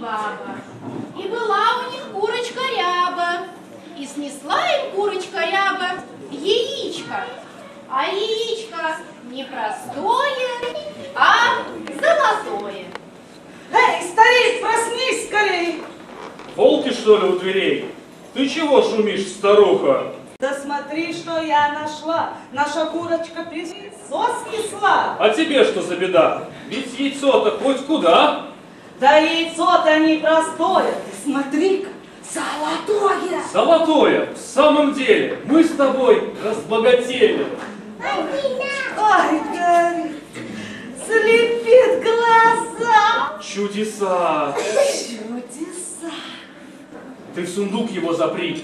баба. И была у них курочка ряба. И снесла им курочка ряба яичко. А яичко не простое, а золотое. Эй, старик, проснись скорей! Волки, что ли, у дверей? Ты чего шумишь, старуха? Да смотри, что я нашла. Наша курочка яйцо снесла. А тебе что за беда? Ведь яйцо-то хоть куда? Да яйцо-то не простое. Ты смотри-ка, золотое. Золотое, в самом деле, мы с тобой разбогатели. Ой, горит, слепит глаза. Чудеса. Чудеса. Ты в сундук его запри.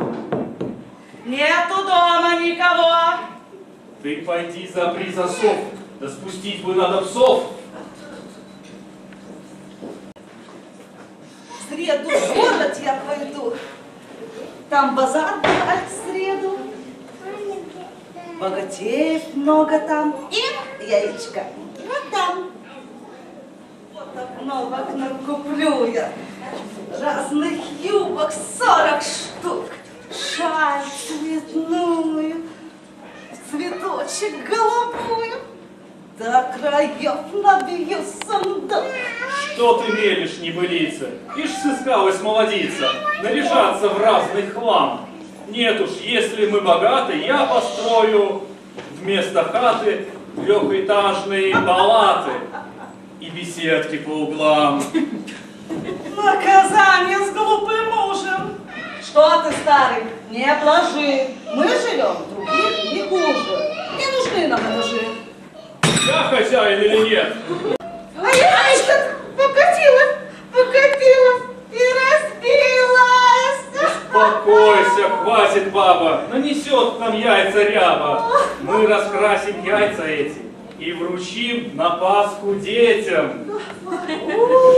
Нету дома никого. Ты пойди запри засов. Да спустить бы надо псов. В среду в город я пойду. Там базар бывает в среду. Богатеев много там. И яичко. Вот там. Вот обновок накуплю я. Разных юбок 40 штук. Шаль цветную. Цветочек голубую. До краев набью сундук. Что ты мелешь, небылица? Ишь сыскалась молодица, наряжаться в разный хлам. Нет уж, если мы богаты, я построю вместо хаты трехэтажные палаты и беседки по углам. Наказание с глупым мужем. Что ты, старый, не блажи. Мы живем, других не хуже. Не нужны нам ножи. Я хозяин или нет? А яичко покатилась и разбилась. Успокойся, хватит, баба, нанесет нам яйца ряба. Мы раскрасим яйца эти и вручим на Пасху детям.